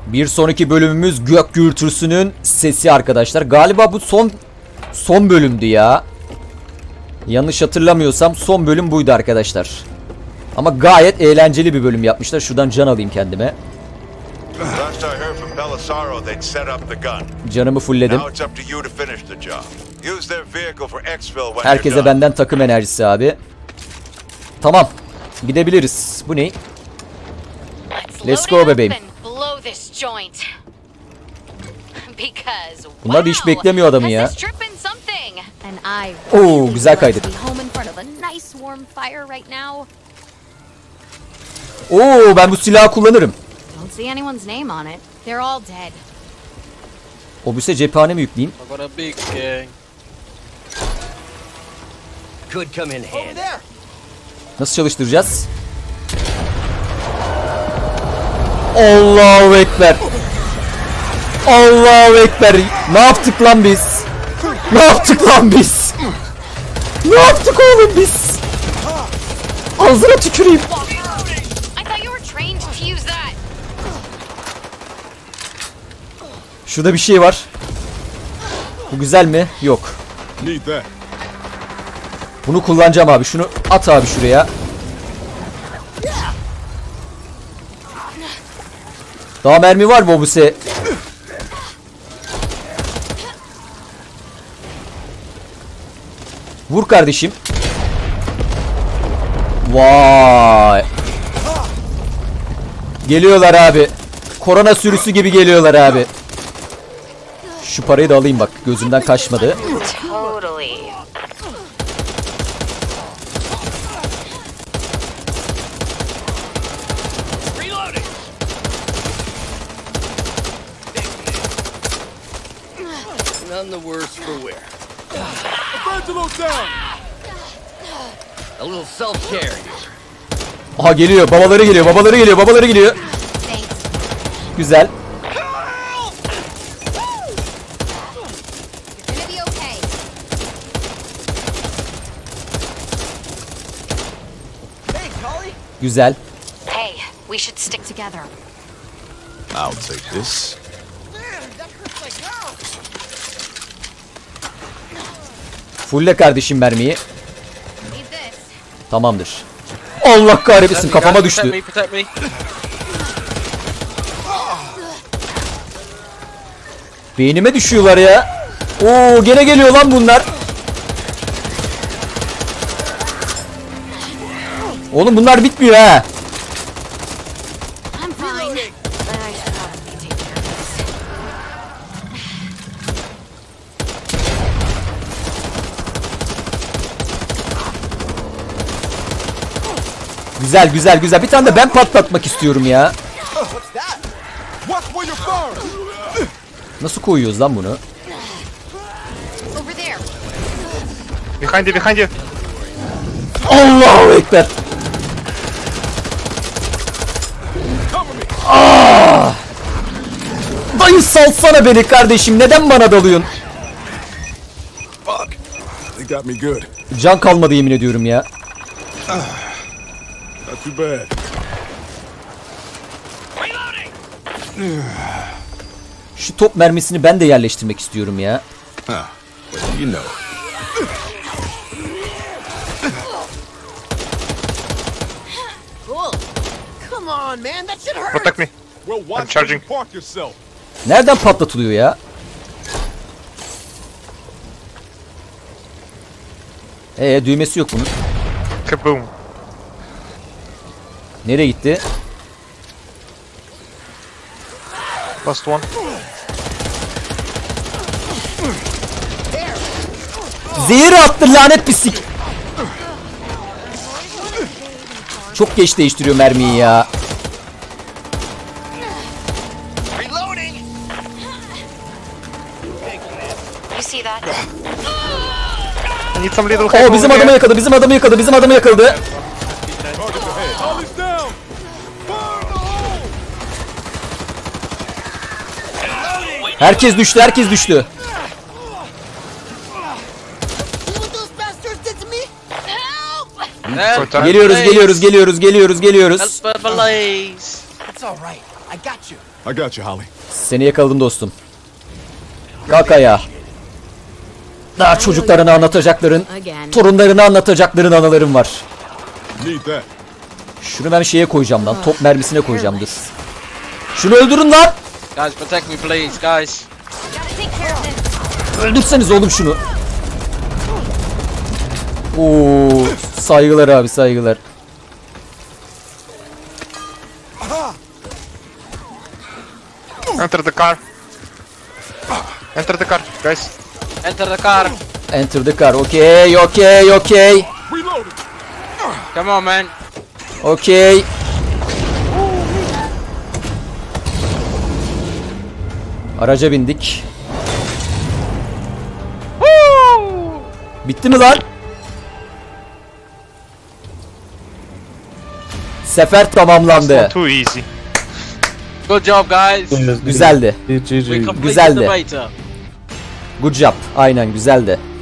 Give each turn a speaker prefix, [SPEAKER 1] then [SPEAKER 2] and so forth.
[SPEAKER 1] Bir sonraki bölümümüz gök gürültüsünün sesi arkadaşlar. Galiba bu son bölümdü ya. Yanlış hatırlamıyorsam son bölüm buydu arkadaşlar. Ama gayet eğlenceli bir bölüm yapmışlar. Şuradan can alayım kendime. Canımı fullledim. Herkese benden takım enerjisi abi. Tamam. Gidebiliriz. Bu ne? Let's go bebeğim. Bunlar da hiç beklemiyor adamı ya. Oo, güzel kaydık. Oo, ben bu silahı kullanırım. Obüse cephane mi yükleyeyim? Nasıl çalıştıracağız? Allahu Ekber. Allahu Ekber. Ne yaptık lan biz? Ne yaptık lan biz? Ne yaptık oğlum biz? Ağzına tüküreyim. Şurada bir şey var. Bu güzel mi? Yok. Bunu kullanacağım abi. Şunu at abi şuraya. Daha mermi var mı Obüse? Vur kardeşim. Vay. Geliyorlar abi. Korona sürüsü gibi geliyorlar abi. Şu parayı da alayım bak. Gözümden kaçmadı.
[SPEAKER 2] None the worse for wear. A little self-care.
[SPEAKER 1] Aha geliyor. Babaları geliyor. Babaları geliyor. Babaları geliyor. Güzel. Güzel.
[SPEAKER 3] Hey, we should stick together.
[SPEAKER 4] I'll take this.
[SPEAKER 1] Fulle kardeşim mermiyi. Tamamdır. Allah kahretsin, kafama düştü. Beynime düşüyorlar ya. Oo, gene geliyor lan bunlar. Oğlum bunlar bitmiyor ha. Güzel güzel güzel. Bir tane de ben patlatmak istiyorum ya. Nasıl koyuyoruz lan bunu?
[SPEAKER 5] Behind you, behind you.
[SPEAKER 1] Allahu Ekber. Ah! Dayı salsana beni kardeşim. Neden bana dalıyorsun? Can kalmadı yemin ediyorum ya. Şu top mermisini ben de yerleştirmek istiyorum ya.
[SPEAKER 5] Protect me. I'm charging.
[SPEAKER 1] Nereden patlatılıyor ya? Düğmesi yok bunun.
[SPEAKER 5] Kaboom.
[SPEAKER 1] Nereye gitti?
[SPEAKER 5] Last one.
[SPEAKER 1] Zehir attı lanet pislik. Çok geç değiştiriyor mermiyi ya. Bizim adamı yakaladı, bizim adamı yakaladı, bizim adamı yakaladı. Herkes düştü, herkes düştü. Geliyoruz.
[SPEAKER 4] I got you, Holly.
[SPEAKER 1] Seni yakaladım dostum. Kalk ayağa. Daha çocuklarına anlatacakların, torunlarına anlatacakların anılarım var.
[SPEAKER 4] Need that.
[SPEAKER 1] Şunu ben şeye koyacağım lan. Top mermisine koyacağım, dur. Şunu öldürün lan.
[SPEAKER 2] Guys, protect me, please, guys.
[SPEAKER 3] Gotta take care of this.
[SPEAKER 1] Öldürseniz oğlum şunu. Oo, saygılar abi, saygılar.
[SPEAKER 5] Enter the car. Enter the car, guys.
[SPEAKER 2] Enter the car.
[SPEAKER 1] Enter the car. Okay, okay, okay.
[SPEAKER 4] Reloading.
[SPEAKER 2] Come on, man.
[SPEAKER 1] Okay. Araca bindik. Bitti mi lan? Sefer tamamlandı.
[SPEAKER 5] Too easy.
[SPEAKER 2] Good job, guys.
[SPEAKER 1] Güzeldi.
[SPEAKER 2] We completed
[SPEAKER 1] Güzeldi.
[SPEAKER 2] the beta.
[SPEAKER 1] Good job. Aynen, güzeldi.